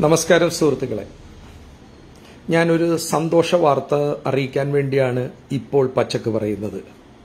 നമസ്കാരം സുഹൃത്തുക്കളെ, ഞാനൊരു സന്തോഷ വാർത്ത അറിയിക്കാൻ വേണ്ടിയാണ് ഇപ്പോൾ പച്ചക്ക് പറയുന്നത്.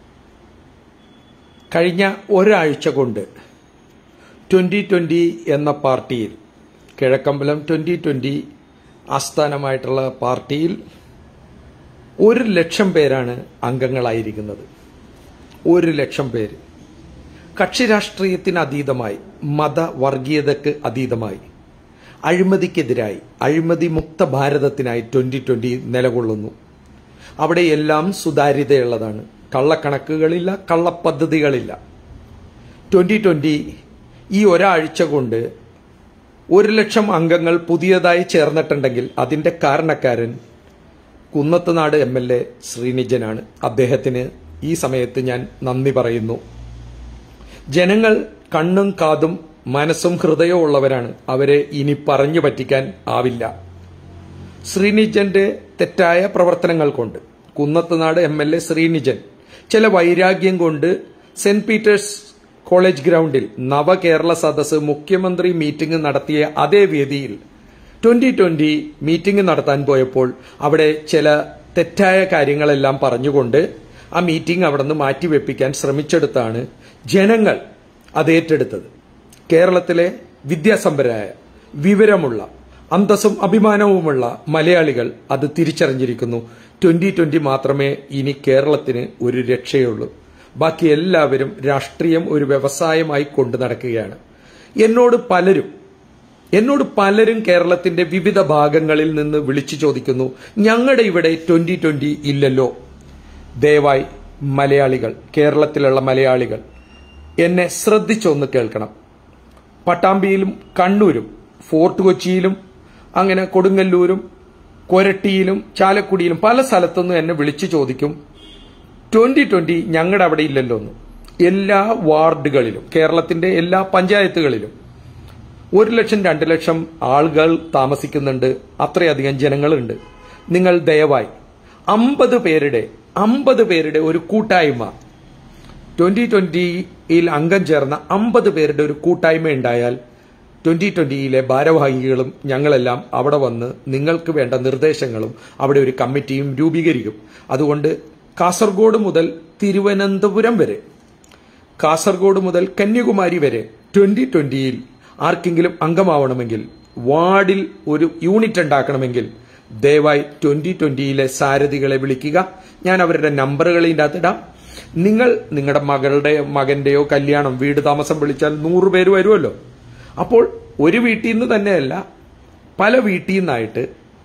കഴിഞ്ഞ ഒരാഴ്ച കൊണ്ട് 2020 എന്ന പാർട്ടിയിൽ, കിഴക്കമ്പലം 2020 ആസ്ഥാനമായിട്ടുള്ള പാർട്ടിയിൽ 1,00,000 പേരാണ് അംഗങ്ങളായിരിക്കുന്നത്. 1,00,000 പേര്. കക്ഷി രാഷ്ട്രീയത്തിന് അതീതമായി, മതവർഗീയതയ്ക്ക് അതീതമായി, അഴിമതിക്കെതിരായി, അഴിമതി മുക്ത ഭാരതത്തിനായി 2020 നിലകൊള്ളുന്നു. അവിടെ എല്ലാം സുതാര്യതയുള്ളതാണ്. കള്ളക്കണക്കുകളില്ല, കള്ളപ്പദ്ധതികളില്ല. 2020 ഈ ഒരാഴ്ച കൊണ്ട് 1,00,000 അംഗങ്ങൾ പുതിയതായി ചേർന്നിട്ടുണ്ടെങ്കിൽ അതിന്റെ കാരണക്കാരൻ കുന്നത്തുനാട് MLA ശ്രീനിജനാണ്. അദ്ദേഹത്തിന് ഈ സമയത്ത് ഞാൻ നന്ദി പറയുന്നു. ജനങ്ങൾ കണ്ണും കാതും മനസ്സും ഹൃദയവും ഉള്ളവരാണ്. അവരെ ഇനി പറഞ്ഞു പറ്റിക്കാൻ ആവില്ല. ശ്രീനിജന്റെ തെറ്റായ പ്രവർത്തനങ്ങൾ കൊണ്ട് കുന്നത്തുനാട് MLA ശ്രീനിജൻ ചില വൈരാഗ്യം കൊണ്ട് സെന്റ് പീറ്റേഴ്സ് കോളേജ് ഗ്രൗണ്ടിൽ നവകേരള സദസ് മുഖ്യമന്ത്രി മീറ്റിംഗ് നടത്തിയ അതേ വേദിയിൽ 2020 മീറ്റിംഗ് നടത്താൻ പോയപ്പോൾ അവിടെ ചില തെറ്റായ കാര്യങ്ങളെല്ലാം പറഞ്ഞുകൊണ്ട് ആ മീറ്റിംഗ് അവിടെ നിന്ന് മാറ്റിവെപ്പിക്കാൻ ശ്രമിച്ചെടുത്താണ് ജനങ്ങൾ അത് ഏറ്റെടുത്തത്. കേരളത്തിലെ വിദ്യാസമ്പന്നരായ, വിവരമുള്ള, അന്തസ്സും അഭിമാനവുമുള്ള മലയാളികൾ അത് തിരിച്ചറിഞ്ഞിരിക്കുന്നു. 2020 മാത്രമേ ഇനി കേരളത്തിന് ഒരു രക്ഷയുള്ളൂ. ബാക്കി എല്ലാവരും രാഷ്ട്രീയം ഒരു വ്യവസായമായി കൊണ്ടു നടക്കുകയാണ്. എന്നോട് പലരും കേരളത്തിന്റെ വിവിധ ഭാഗങ്ങളിൽ നിന്ന് വിളിച്ചു ചോദിക്കുന്നു, ഞങ്ങളുടെ ഇവിടെ 2020 ഇല്ലല്ലോ. ദയവായി മലയാളികൾ, കേരളത്തിലുള്ള മലയാളികൾ എന്നെ ശ്രദ്ധിച്ചൊന്ന് കേൾക്കണം. പട്ടാമ്പിയിലും കണ്ണൂരും ഫോർട്ട് കൊച്ചിയിലും അങ്ങനെ കൊടുങ്ങല്ലൂരും കൊരട്ടിയിലും ചാലക്കുടിയിലും പല സ്ഥലത്തുനിന്നും എന്നെ വിളിച്ചു ചോദിക്കും 2020 ഞങ്ങളുടെ അവിടെ ഇല്ലല്ലോ എന്ന്. എല്ലാ വാർഡുകളിലും, കേരളത്തിന്റെ എല്ലാ പഞ്ചായത്തുകളിലും 1,00,000 2,00,000 ആളുകൾ താമസിക്കുന്നുണ്ട്. അത്രയധികം ജനങ്ങളുണ്ട്. നിങ്ങൾ ദയവായി 50 പേരുടെ ഒരു കൂട്ടായ്മ, 2020 അംഗം ചേർന്ന 50 പേരുടെ ഒരു കൂട്ടായ്മ ഉണ്ടായാൽ 2020 ഭാരവാഹികളും ഞങ്ങളെല്ലാം അവിടെ വന്ന് നിങ്ങൾക്ക് വേണ്ട നിർദ്ദേശങ്ങളും അവിടെ ഒരു കമ്മിറ്റിയും രൂപീകരിക്കും. അതുകൊണ്ട് കാസർഗോഡ് മുതൽ തിരുവനന്തപുരം വരെ, കാസർഗോഡ് മുതൽ കന്യാകുമാരി വരെ 2020 ആർക്കെങ്കിലും അംഗമാവണമെങ്കിൽ, വാർഡിൽ ഒരു യൂണിറ്റ് ഉണ്ടാക്കണമെങ്കിൽ ദയവായി 2020 സാരഥികളെ വിളിക്കുക. ഞാൻ അവരുടെ നമ്പറുകൾ ഇതിൻ്റെ അകത്തിടാം. നിങ്ങൾ നിങ്ങളുടെ മകന്റെയോ കല്യാണം, വീട് താമസം വിളിച്ചാൽ 100 പേര് വരുമല്ലോ. അപ്പോൾ ഒരു വീട്ടിൽ നിന്ന് തന്നെയല്ല, പല വീട്ടിൽ നിന്നായിട്ട്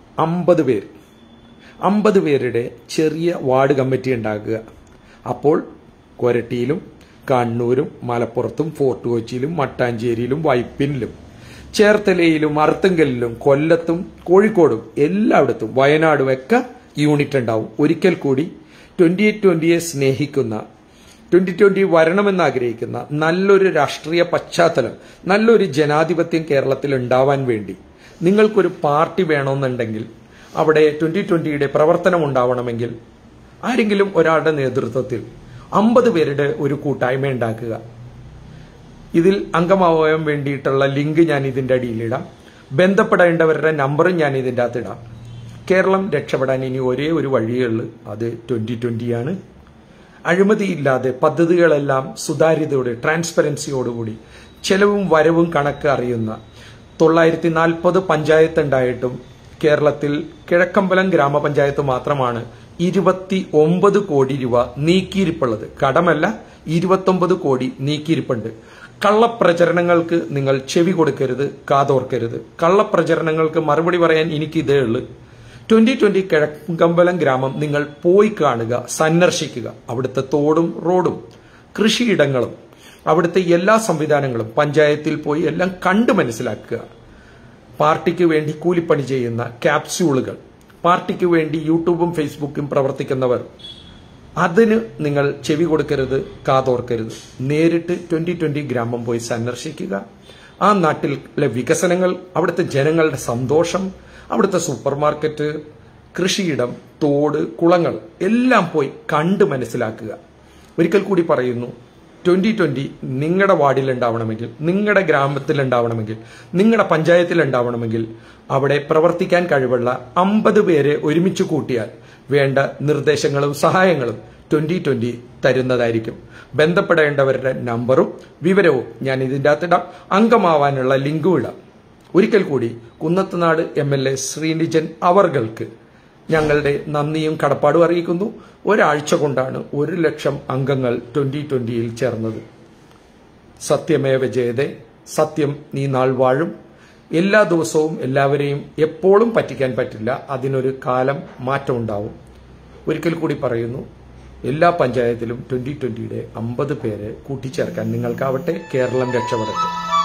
50 പേരുടെ ചെറിയ വാർഡ് കമ്മിറ്റി ഉണ്ടാക്കുക. അപ്പോൾ കൊരട്ടിയിലും കണ്ണൂരും മലപ്പുറത്തും ഫോർട്ട് കൊച്ചിയിലും മട്ടാഞ്ചേരിയിലും വൈപ്പിനിലും ചേർത്തലയിലും അർത്തുങ്കലിലും കൊല്ലത്തും കോഴിക്കോടും എല്ലായിടത്തും വയനാടും ഒക്കെ യൂണിറ്റ് ഉണ്ടാവും. ഒരിക്കൽ കൂടി 2020 സ്നേഹിക്കുന്ന, 2020 വരണമെന്ന് ആഗ്രഹിക്കുന്ന, നല്ലൊരു രാഷ്ട്രീയ പശ്ചാത്തലം, നല്ലൊരു ജനാധിപത്യം കേരളത്തിൽ ഉണ്ടാവാൻ വേണ്ടി നിങ്ങൾക്കൊരു പാർട്ടി വേണമെന്നുണ്ടെങ്കിൽ, അവിടെ 2020 പ്രവർത്തനം ഉണ്ടാവണമെങ്കിൽ ആരെങ്കിലും ഒരാളുടെ നേതൃത്വത്തിൽ 50 പേരുടെ ഒരു കൂട്ടായ്മ ഉണ്ടാക്കുക. ഇതിൽ അംഗമാവാൻ വേണ്ടിയിട്ടുള്ള ലിങ്ക് ഞാൻ ഇതിന്റെ അടിയിലിടാം. ബന്ധപ്പെടേണ്ടവരുടെ നമ്പറും ഞാൻ ഇതിന്റെ അകത്തിടാം. കേരളം രക്ഷപ്പെടാൻ ഇനി ഒരേ ഒരു വഴിയുള്ളൂ, അത് 2020 ആണ്. അഴിമതിയില്ലാതെ പദ്ധതികളെല്ലാം സുതാര്യതയോടെ, ട്രാൻസ്പെറൻസിയോടുകൂടി, ചെലവും വരവും കണക്ക് അറിയുന്ന 940 പഞ്ചായത്ത് ഉണ്ടായിട്ടും കേരളത്തിൽ കിഴക്കമ്പലം ഗ്രാമപഞ്ചായത്ത് മാത്രമാണ് 29 കോടി രൂപ നീക്കിയിരിപ്പുള്ളത്. കടമല്ല, 29 കോടി നീക്കിയിരിപ്പുണ്ട്. കള്ളപ്രചരണങ്ങൾക്ക് നിങ്ങൾ ചെവി കൊടുക്കരുത്, കാതോർക്കരുത്. കള്ളപ്രചരണങ്ങൾക്ക് മറുപടി പറയാൻ എനിക്ക് ഇതേ ഉള്ളൂ. 2020 കിഴക്കമ്പലം ഗ്രാമം നിങ്ങൾ പോയി കാണുക, സന്ദർശിക്കുക. അവിടുത്തെ തോടും റോഡും കൃഷിയിടങ്ങളും അവിടുത്തെ എല്ലാ സംവിധാനങ്ങളും പഞ്ചായത്തിൽ പോയി എല്ലാം കണ്ടു മനസ്സിലാക്കുക. പാർട്ടിക്ക് വേണ്ടി കൂലിപ്പണി ചെയ്യുന്ന ക്യാപ്സ്യൂളുകൾ, പാർട്ടിക്ക് വേണ്ടി യൂട്യൂബും ഫേസ്ബുക്കും പ്രവർത്തിക്കുന്നവർ, അതിന് നിങ്ങൾ ചെവി കൊടുക്കരുത്, കാതോർക്കരുത്. നേരിട്ട് 2020 ഗ്രാമം പോയി സന്ദർശിക്കുക. ആ നാട്ടിലെ വികസനങ്ങൾ, അവിടുത്തെ ജനങ്ങളുടെ സന്തോഷം, അവിടുത്തെ സൂപ്പർ മാർക്കറ്റ്, കൃഷിയിടം, തോട്, കുളങ്ങൾ എല്ലാം പോയി കണ്ട് മനസ്സിലാക്കുക. ഒരിക്കൽ കൂടി പറയുന്നു, 2020 നിങ്ങളുടെ വാർഡിൽ ഉണ്ടാവണമെങ്കിൽ, നിങ്ങളുടെ ഗ്രാമത്തിൽ ഉണ്ടാവണമെങ്കിൽ, നിങ്ങളുടെ പഞ്ചായത്തിൽ ഉണ്ടാവണമെങ്കിൽ അവിടെ പ്രവർത്തിക്കാൻ കഴിവുള്ള 50 പേരെ ഒരുമിച്ച് കൂട്ടിയാൽ വേണ്ട നിർദ്ദേശങ്ങളും സഹായങ്ങളും 2020 തരുന്നതായിരിക്കും. ബന്ധപ്പെടേണ്ടവരുടെ നമ്പറും വിവരവും ഞാൻ ഇതിൻ്റെ അകത്തിടാം. അംഗമാവാനുള്ള ലിങ്കും ഇടാം. ഒരിക്കൽ കൂടി കുന്നത്തുനാട് MLA ശ്രീനിജൻ അവർക്ക് ഞങ്ങളുടെ നന്ദിയും കടപ്പാടും അറിയിക്കുന്നു. ഒരാഴ്ച കൊണ്ടാണ് 1 ലക്ഷം അംഗങ്ങൾ 2020 ചേർന്നത്. സത്യമേവ ജയതേ, സത്യം നീ നാൾ വാഴും. എല്ലാ ദിവസവും എല്ലാവരെയും എപ്പോഴും പറ്റിക്കാൻ പറ്റില്ല. അതിനൊരു കാലം മാറ്റം ഉണ്ടാവും. ഒരിക്കൽ കൂടി പറയുന്നു, എല്ലാ പഞ്ചായത്തിലും 2020 50 പേരെ കൂട്ടിച്ചേർക്കാൻ നിങ്ങൾക്കാവട്ടെ. കേരളം രക്ഷപ്പെടട്ടെ.